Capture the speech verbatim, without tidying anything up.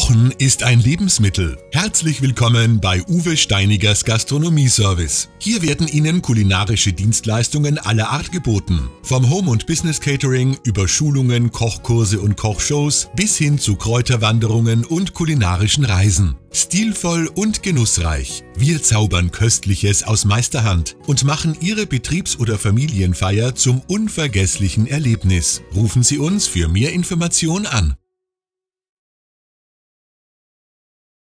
Kochen ist ein Lebensmittel. Herzlich willkommen bei Uwe Steinigers Gastronomieservice. Hier werden Ihnen kulinarische Dienstleistungen aller Art geboten. Vom Home- und Business-Catering über Schulungen, Kochkurse und Kochshows bis hin zu Kräuterwanderungen und kulinarischen Reisen. Stilvoll und genussreich. Wir zaubern Köstliches aus Meisterhand und machen Ihre Betriebs- oder Familienfeier zum unvergesslichen Erlebnis. Rufen Sie uns für mehr Informationen an.